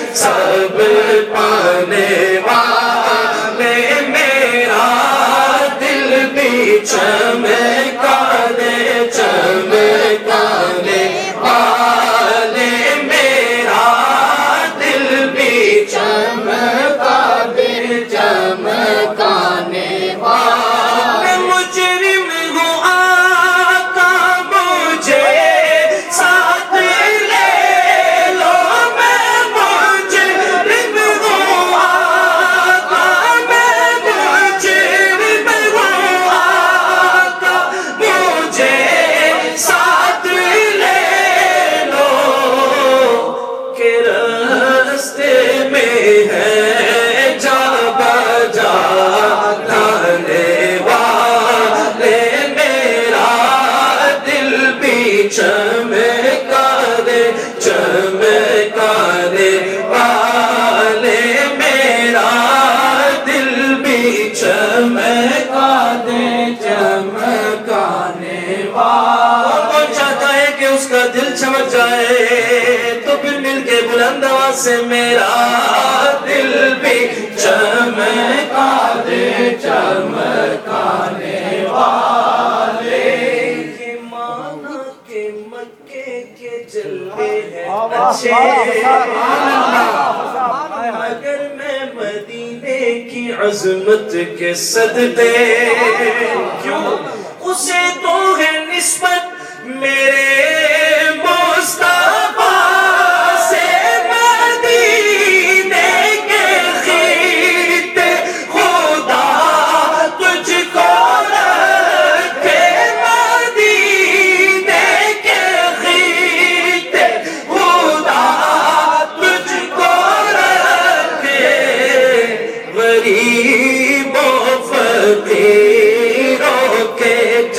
سب پانے والے میرا دل بھی چمکا دے چمکانے والے میرا دل بھی چمکا دے چمکانے والے مجرم ہوں آقا مجھے ساتھ لے لو میں مجرم ہوں آقا میں مجرم ہوں آقا مجھے ساتھ لے لو کہ راستے میں ہے جا بجا لانے والے میرا دل بھی چمکا دے چمکانے والے میرا دل بھی چمکا دے چمکانے والے وہ چاہتا ہے کہ اس کا دل چمک جائے تو پھر مل کے بلند آواز سے میرا دل بھی چمکا دے چمکانے والے یہ مانا کہ مکے کے جلوے ہیں اچھے مگر میں مدینے کی عظمت کے صدقے کیوں اسے تو ہے نسبت میرے مصطفیٰ سے مدینے کے خطے خدا تجھ کو رکھے مدینے کے خطے خدا تجھ کو رکھے غریبوں فقیروں کے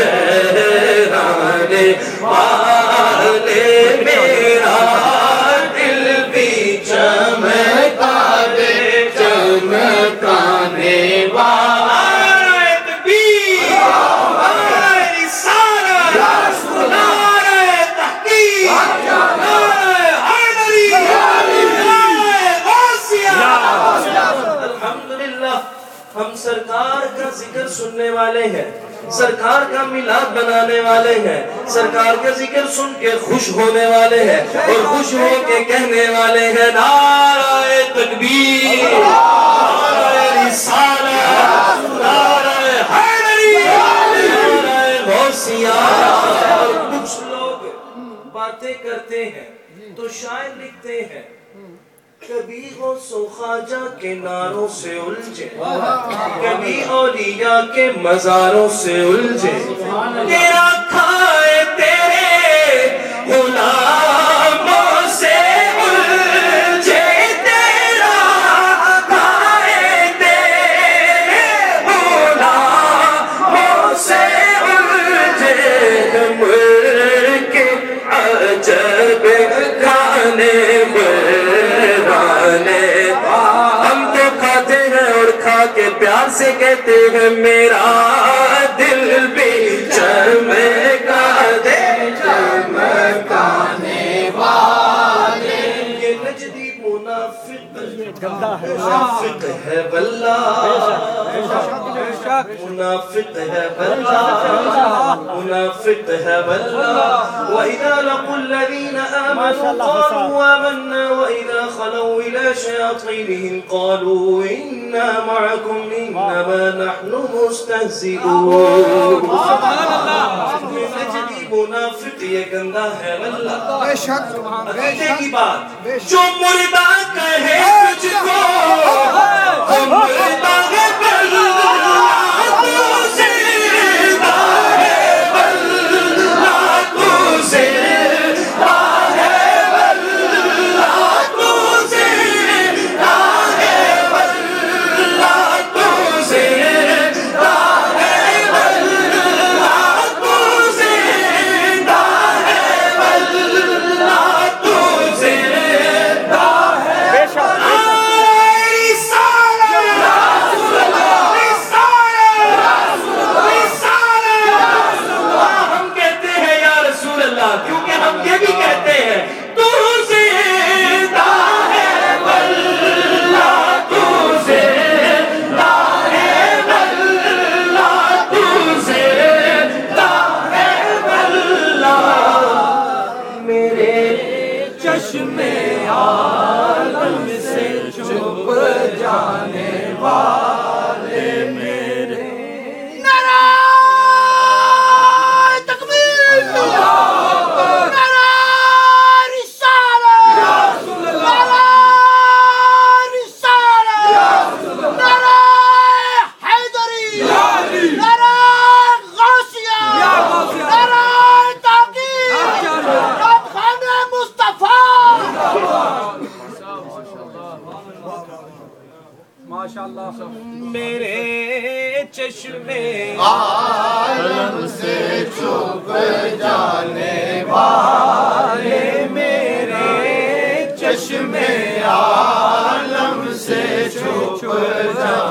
چہرانے والے میرا دل بھی چمکا دے چمکانے والے تکبیر نعرہ رسالت نعرہ تحقیق نعرہ حیدری نعرہ غوثیہ الحمدللہ ہم سرکار کا ذکر سننے والے ہیں سرکار کا میلاد بنانے والے ہیں سرکار کا ذکر سن کے خوش ہونے والے ہیں اور خوش ہو کے کہنے والے ہیں نعرہ تکبیر نعرہ رسالت نعرہ حیدری نعرہ غوثیہ اور کچھ لوگ باتیں کرتے ہیں تو شاعر لکھتے ہیں کبھی غوث و خواجہ کے نعروں سے الجھے کبھی اولیاء کے مزاروں سے الجھے تیرا کھائے تیرے غلاموں سے الجھے تیرا کھائے تیرے غلاموں سے الجھے ملک عجب کھانے ہم تو کھاتے ہیں اور کھا کے پیار سے کہتے ہیں میرا دل بھی چمکا دے چمکانے والے یہ نجدی منافق منافق ہے واللہ منافق ہے واللہ منافق ہے واللہ وَإِذَا لَقُوا الَّذِينَ آمَنُوا قَالُوا آمَنَّا وَإِذَا خَلَوْا إِلَى شَيَاطِينِهِمْ قَالُوا إِنَّا مَعَكُمْ إِنَّمَا نَحْنُ مُسْتَهْزِئُونَ نجدی منافق یہ گندہ ہے واللہ عقیدے کی بات جو مردہ کہے تجھ کو ہم مردہ ہے چشمے عالم سے چھپ جانے والے میرے نعرہ تکبیر نعرہ رسالت نعرہ رسالت نعرہ حیدری نعرہ غوثیہ نعرہ تحقیق خان مصطفیٰ ماشاءاللہ میرے چشمے عالم سے چھپ جانے والے میرے چشمے عالم سے چھپ جانے